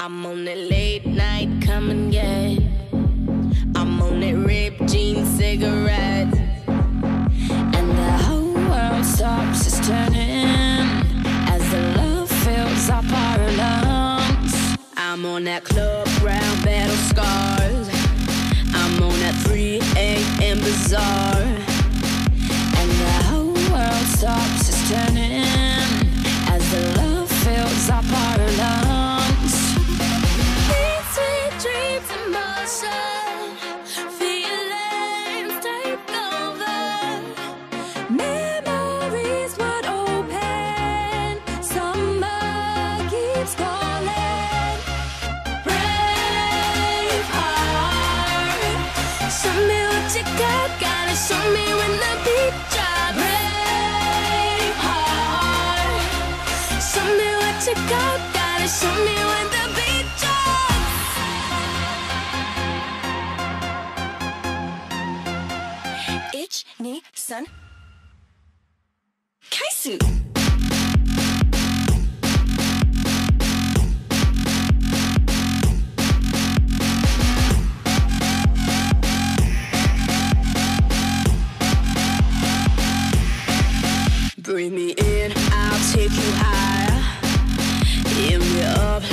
I'm on that late night, come and get. I'm on that ripped jean cigarette, and the whole world stops its turning as the love fills up our lungs. I'm on that club brown battle scars. I'm on that 3 a.m. bazaar, and the whole world stops its turning as the love fills up our lungs. These sweet dreams in motion, feelings take over. Memories would open, summer keeps calling. Brave heart, show me what you got, gotta show me when the beat drops. Brave heart, show me what you got, gotta show me when the beat drops. Ich, ni, san, Kaisu. Bring me in, I'll take you higher. Hit me up,